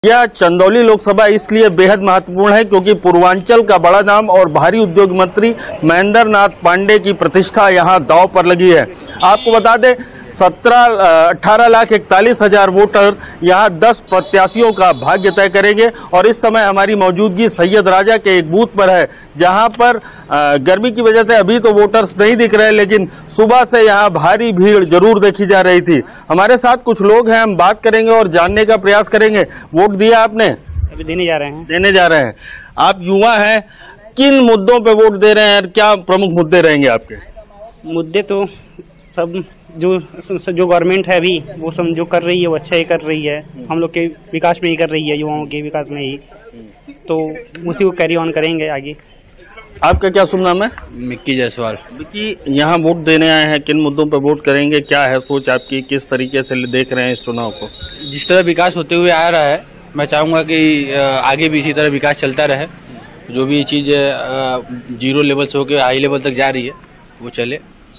यह चंदौली लोकसभा इसलिए बेहद महत्वपूर्ण है क्योंकि पूर्वांचल का बड़ा नाम और भारी उद्योग मंत्री महेंद्र नाथ पांडे की प्रतिष्ठा यहां दांव पर लगी है। आपको बता दें 18,41,000 वोटर यहां 10 प्रत्याशियों का भाग्य तय करेंगे और इस समय हमारी मौजूदगी सैयद राजा के एक बूथ पर है जहां पर गर्मी की वजह से अभी तो वोटर्स नहीं दिख रहे, लेकिन सुबह से यहां भारी भीड़ जरूर देखी जा रही थी। हमारे साथ कुछ लोग हैं, हम बात करेंगे और जानने का प्रयास करेंगे। वोट दिया आपने? अभी देने जा रहे हैं। देने जा रहे हैं। आप युवा हैं, किन मुद्दों पे वोट दे रहे हैं? क्या प्रमुख मुद्दे रहेंगे आपके? मुद्दे तो सब जो गवर्नमेंट है अभी वो सब जो कर रही है वो अच्छा ही कर रही है, हम लोग के विकास में ही कर रही है, युवाओं के विकास में ही, तो उसी को कैरी ऑन करेंगे आगे। आपका क्या शुभ नाम है? मिक्की जायसवाल। मिक्की, यहाँ वोट देने आए हैं, किन मुद्दों पर वोट करेंगे? क्या है सोच आपकी, किस तरीके से देख रहे हैं इस चुनाव को? जिस तरह विकास होते हुए आ रहा है, मैं चाहूँगा कि आगे भी इसी तरह विकास चलता रहे। जो भी चीज़ जीरो लेवल से होकर हाई लेवल तक जा रही है वो चले।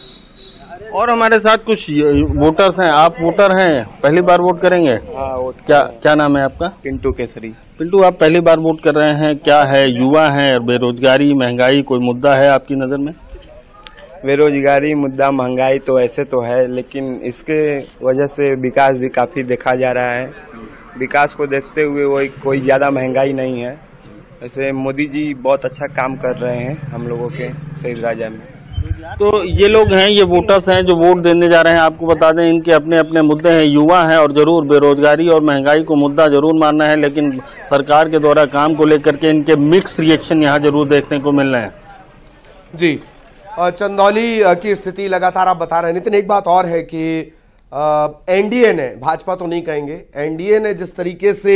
और हमारे साथ कुछ वोटर्स हैं। आप वोटर हैं, पहली बार वोट करेंगे? हाँ। क्या नाम है आपका? पिंटू केसरी। पिंटू, आप पहली बार वोट कर रहे हैं, क्या है, युवा हैं, बेरोजगारी, महंगाई, कोई मुद्दा है आपकी नज़र में? बेरोजगारी मुद्दा, महंगाई तो ऐसे तो है, लेकिन इसके वजह से विकास भी काफ़ी देखा जा रहा है। विकास को देखते हुए वो कोई ज़्यादा महंगाई नहीं है। ऐसे मोदी जी बहुत अच्छा काम कर रहे हैं हम लोगों के सैयद राजा में। तो ये लोग हैं, ये वोटर्स हैं जो वोट देने जा रहे हैं। आपको बता दें इनके अपने अपने मुद्दे हैं, युवा हैं और जरूर बेरोजगारी और महंगाई को मुद्दा जरूर मानना है, लेकिन सरकार के द्वारा काम को लेकर के इनके मिक्स रिएक्शन यहाँ जरूर देखने को मिल रहे हैं। जी, चंदौली की स्थिति लगातार आप बता रहे हैं। नितिन, एक बात और है कि एनडीए ने, भाजपा तो नहीं कहेंगे, एनडीए ने जिस तरीके से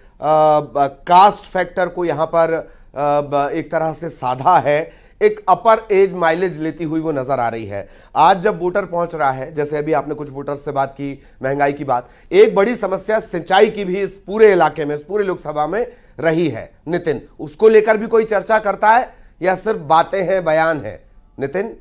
कास्ट फैक्टर को यहाँ पर एक तरह से साधा है, एक अपर एज माइलेज लेती हुई वो नजर आ रही है। आज जब वोटर पहुंच रहा है, जैसे अभी आपने कुछ वोटर्स से बात की, महंगाई की बात, एक बड़ी समस्या सिंचाई की भी इस पूरे इलाके में, इस पूरे लोकसभा में रही है। नितिन, उसको लेकर भी कोई चर्चा करता है या सिर्फ बातें हैं, बयान है? नितिन?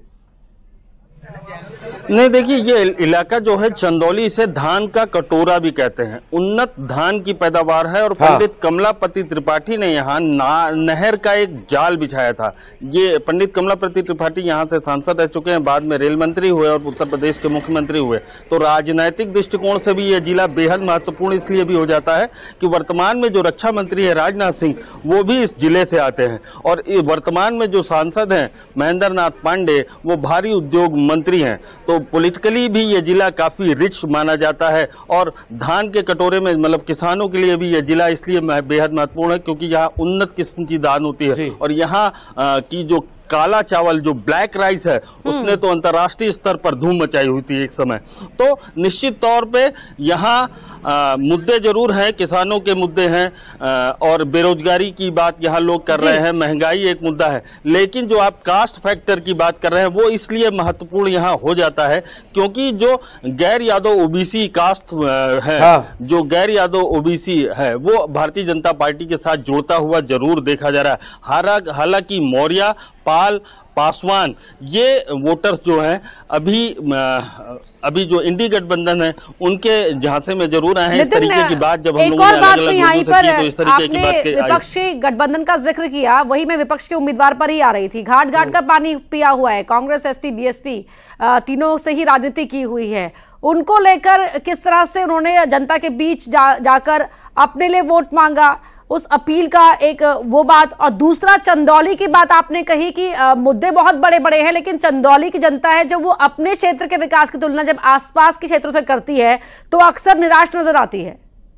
नहीं, देखिए ये इलाका जो है चंदौली, इसे धान का कटोरा भी कहते हैं। उन्नत धान की पैदावार है और पंडित कमलापति त्रिपाठी ने यहाँ नहर का एक जाल बिछाया था। ये पंडित कमलापति त्रिपाठी यहाँ से सांसद रह चुके हैं, बाद में रेल मंत्री हुए और उत्तर प्रदेश के मुख्यमंत्री हुए। तो राजनैतिक दृष्टिकोण से भी ये जिला बेहद महत्वपूर्ण इसलिए भी हो जाता है कि वर्तमान में जो रक्षा मंत्री है राजनाथ सिंह, वो भी इस जिले से आते हैं और वर्तमान में जो सांसद हैं महेंद्र नाथ पांडे, वो भारी उद्योग मंत्री हैं। तो पॉलिटिकली भी ये जिला काफी रिच माना जाता है और धान के कटोरे में, मतलब किसानों के लिए भी ये जिला इसलिए बेहद महत्वपूर्ण है क्योंकि यहाँ उन्नत किस्म की धान होती है और यहाँ की जो काला चावल, जो ब्लैक राइस है, उसने तो अंतर्राष्ट्रीय स्तर पर धूम मचाई हुई थी एक समय। तो निश्चित तौर पे यहाँ मुद्दे जरूर हैं, किसानों के मुद्दे हैं और बेरोजगारी की बात यहाँ लोग कर रहे हैं, महंगाई एक मुद्दा है। लेकिन जो आप कास्ट फैक्टर की बात कर रहे हैं वो इसलिए महत्वपूर्ण यहाँ हो जाता है क्योंकि जो गैर यादव ओबीसी कास्ट है, जो गैर यादव ओबीसी है, वो भारतीय जनता पार्टी के साथ जुड़ता हुआ जरूर देखा जा रहा है। हालांकि मौर्य, पाल, पासवान, ये वोटर्स जो हैं अभी जो इंडी गठबंधन है उनके झांसे में जरूर आए हैं। इस तरीके की बात जब हम लोगों ने अलग-अलग लोगों से की तो इस तरीके की बात विपक्षी गठबंधन का जिक्र किया, वही मैं विपक्ष के उम्मीदवार पर ही आ रही थी। घाट घाट का पानी पिया हुआ है, कांग्रेस, एसपी, बीएसपी तीनों से ही राजनीति की हुई है। उनको लेकर किस तरह से उन्होंने जनता के बीच जाकर अपने लिए वोट मांगा, उस अपील का एक वो बात, और दूसरा चंदौली की बात आपने कही कि मुद्दे बहुत बड़े बड़े हैं, लेकिन चंदौली की जनता है जो वो अपने क्षेत्र के विकास की तुलना जब आसपास के क्षेत्रों से करती है तो अक्सर निराश नजर आती है।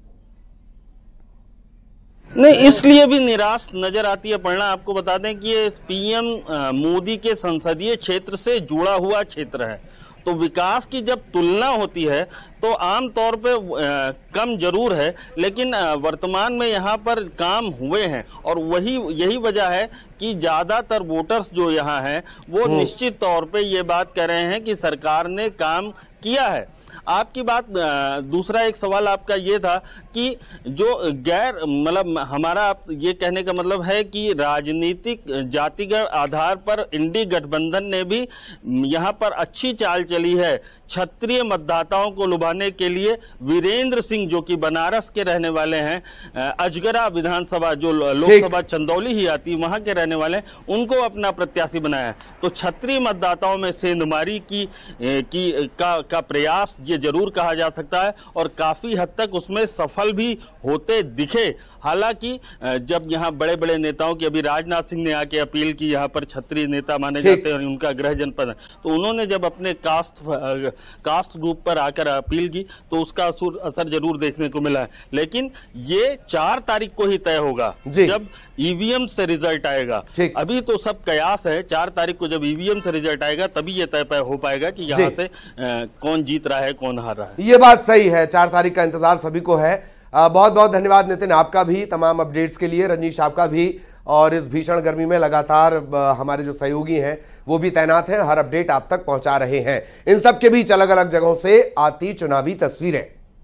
नहीं, इसलिए भी निराश नजर आती है। पढ़ना आपको बता दें कि ये पीएम मोदी के संसदीय क्षेत्र से जुड़ा हुआ क्षेत्र है, तो विकास की जब तुलना होती है तो आम तौर पे कम जरूर है, लेकिन वर्तमान में यहाँ पर काम हुए हैं और यही वजह है कि ज़्यादातर वोटर्स जो यहाँ हैं वो निश्चित तौर पे ये बात कह रहे हैं कि सरकार ने काम किया है। आपकी बात, दूसरा एक सवाल आपका ये था कि जो गैर, मतलब हमारा आप ये कहने का मतलब है कि राजनीतिक जातिगत आधार पर इंडी गठबंधन ने भी यहाँ पर अच्छी चाल चली है क्षत्रिय मतदाताओं को लुभाने के लिए वीरेंद्र सिंह, जो कि बनारस के रहने वाले हैं, अजगरा विधानसभा जो लोकसभा चंदौली ही आती वहां के रहने वाले हैं, उनको अपना प्रत्याशी बनाया है। तो क्षत्रिय मतदाताओं में सेंधमारी का प्रयास ये जरूर कहा जा सकता है और काफी हद तक उसमें सफल भी होते दिखे। हालांकि जब यहाँ बड़े बड़े नेताओं की, अभी राजनाथ सिंह ने आके अपील की, यहाँ पर क्षत्रिय नेता माने जाते हैं, उनका गृह जनपद है, तो उन्होंने जब अपने कास्ट ग्रुप पर आकर अपील की तो उसका असर जरूर देखने को मिला है। लेकिन ये 4 तारीख को ही तय होगा जब ईवीएम से रिजल्ट आएगा। अभी तो सब कयास है, 4 तारीख को जब ईवीएम से रिजल्ट आएगा तभी ये तय हो पाएगा कि यहाँ से कौन जीत रहा है, कौन हार रहा है। ये बात सही है, 4 तारीख का इंतजार सभी को है। बहुत बहुत धन्यवाद नितिन आपका भी तमाम अपडेट्स के लिए, रजनीश आपका भी। और इस भीषण गर्मी में लगातार हमारे जो सहयोगी हैं वो भी तैनात हैं, हर अपडेट आप तक पहुंचा रहे हैं। इन सब के बीच अलग अलग जगहों से आती चुनावी तस्वीरें।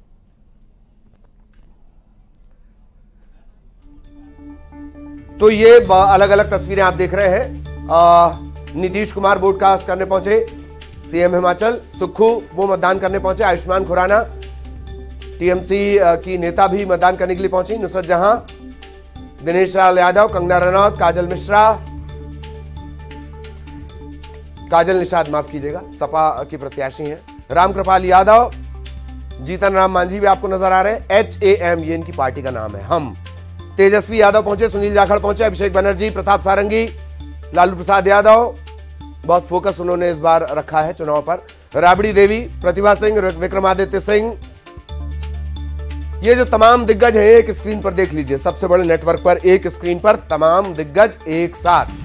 तो ये अलग अलग तस्वीरें आप देख रहे हैं। नीतीश कुमार वोट कास्ट करने पहुंचे, सीएम हिमाचल सुक्खू वो मतदान करने पहुंचे, आयुष्मान खुराना टीएमसी की नेता भी मतदान करने के लिए पहुंची, नुसरत जहां, दिनेश लाल यादव, कंगना रनौत, काजल मिश्रा, काजल निषाद माफ कीजिएगा, सपा की प्रत्याशी हैं, रामकृपाल यादव, जीतन राम मांझी भी आपको नजर आ रहे हैं, HAM ये इनकी पार्टी का नाम है, हम, तेजस्वी यादव पहुंचे, सुनील जाखड़ पहुंचे, अभिषेक बनर्जी, प्रताप सारंगी, लालू प्रसाद यादव, बहुत फोकस उन्होंने इस बार रखा है चुनाव पर, राबड़ी देवी, प्रतिभा सिंह, विक्रमादित्य सिंह, ये जो तमाम दिग्गज हैं एक स्क्रीन पर देख लीजिए, सबसे बड़े नेटवर्क पर एक स्क्रीन पर तमाम दिग्गज एक साथ।